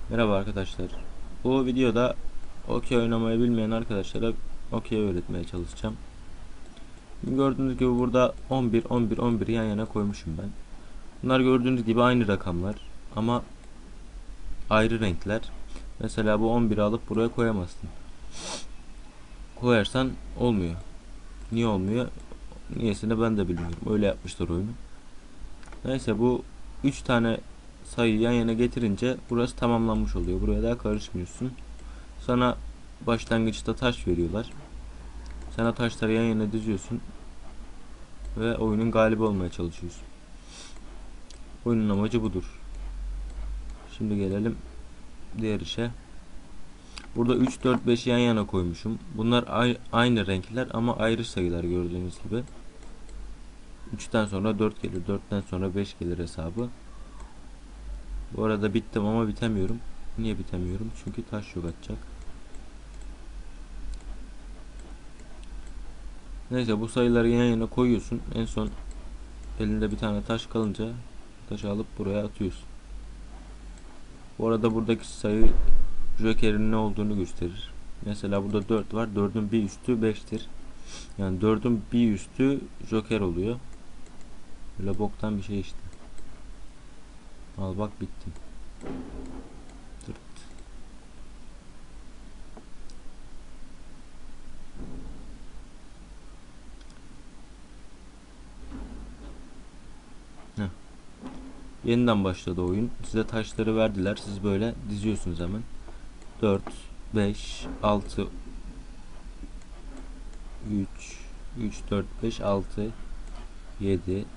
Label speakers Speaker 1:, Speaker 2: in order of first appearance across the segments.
Speaker 1: Merhaba arkadaşlar. Bu videoda okey oynamayı bilmeyen arkadaşlara okey öğretmeye çalışacağım. Gördüğünüz gibi burada 11, 11, 11 yan yana koymuşum ben. Bunlar gördüğünüz gibi aynı rakamlar ama ayrı renkler. Mesela bu 11'i alıp buraya koyamazsın. Koyarsan olmuyor. Niye olmuyor? Niyesini ben de bilmiyorum. Öyle yapmışlar oyunu. Neyse bu 3 tane sayıyı yan yana getirince burası tamamlanmış oluyor. Buraya daha karışmıyorsun. Sana başlangıçta taş veriyorlar. Sen o taşları yan yana diziyorsun ve oyunun galibi olmaya çalışıyorsun. Oyunun amacı budur. Şimdi gelelim diğer işe. Burada 3, 4, 5 yan yana koymuşum. Bunlar aynı renkler ama ayrı sayılar gördüğünüz gibi. 3'ten sonra 4 gelir, 4'ten sonra 5 gelir hesabı. Bu arada bittim ama bitemiyorum. Niye bitemiyorum? Çünkü taş yok atacak. Neyse bu sayıları yan yana koyuyorsun. En son elinde bir tane taş kalınca taşı alıp buraya atıyorsun. Bu arada buradaki sayı Joker'in ne olduğunu gösterir. Mesela burada 4 var. 4'ün bir üstü 5'tir. Yani 4'ün bir üstü Joker oluyor. Böyle boktan bir şey işte. Al bak bittim. Tırt. Heh. Yeniden başladı oyun. Size taşları verdiler. Siz böyle diziyorsunuz hemen. 4, 5, 6, 3, 3, 4, 5, 6, 7.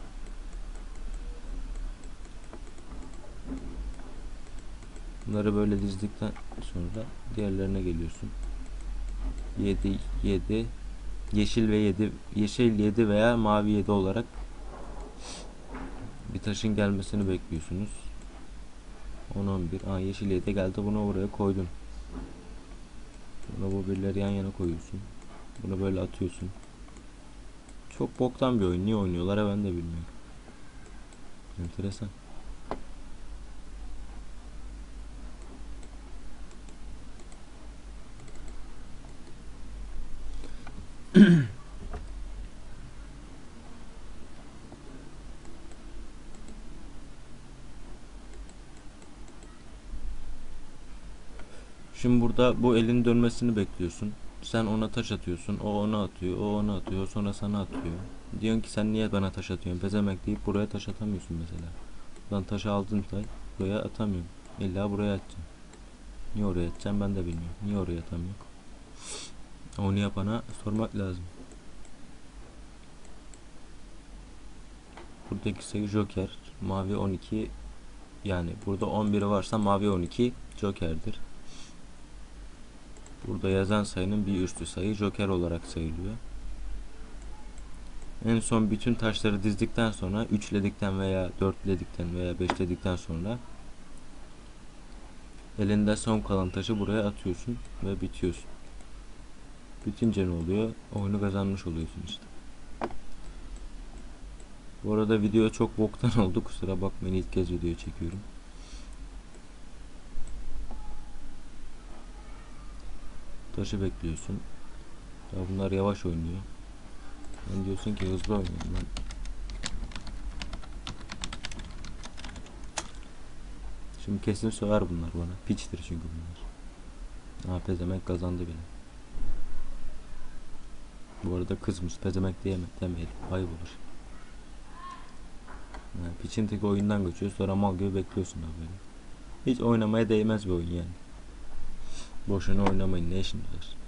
Speaker 1: Bunları böyle dizdikten sonra diğerlerine geliyorsun. 7, 7, yeşil ve 7, yeşil 7 veya mavi 7 olarak bir taşın gelmesini bekliyorsunuz. 10, 11. Aa, yeşil 7 geldi. Bunu oraya koydun. Sonra bu birleri yan yana koyuyorsun. Bunu böyle atıyorsun. Çok boktan bir oyun. Niye oynuyorlar ben de bilmiyorum. Enteresan. Şimdi burada bu elin dönmesini bekliyorsun. Sen ona taş atıyorsun. O ona atıyor. O ona atıyor. Sonra sana atıyor. Diyorsun ki sen niye bana taş atıyorsun? Pezemek deyip buraya taş atamıyorsun mesela. Buradan taşı aldın tay. Buraya atamıyorum. İlla buraya atacağım. Niye oraya atacağım ben de bilmiyorum. Niye oraya atamıyorum? Onu yapana sormak lazım. Buradaki sayı Joker. Mavi 12. Yani burada 11'i varsa mavi 12 Joker'dir. Burada yazan sayının bir üstü sayı Joker olarak sayılıyor. En son bütün taşları dizdikten sonra üçledikten veya dörtledikten veya beşledikten sonra elinde son kalan taşı buraya atıyorsun ve bitiyorsun. Bitince ne oluyor? Oyunu kazanmış oluyorsun işte. Bu arada video çok boktan oldu. Kusura bakmayın, ilk kez video çekiyorum. Taşı bekliyorsun. Ya bunlar yavaş oynuyor. Sen diyorsun ki hızlı oynayayım ben. Şimdi kesin söver bunlar bana. Piçtir çünkü bunlar. Ha, pezemek kazandı bile. Bu arada kızmış. Pezemek demeyelim. Ayıp olur. Yani piçin tek oyundan geçiyor. Sonra mal gibi bekliyorsun abi böyle. Hiç oynamaya değmez bir oyun yani. Boşuna oynamayın. Ne işiniz var?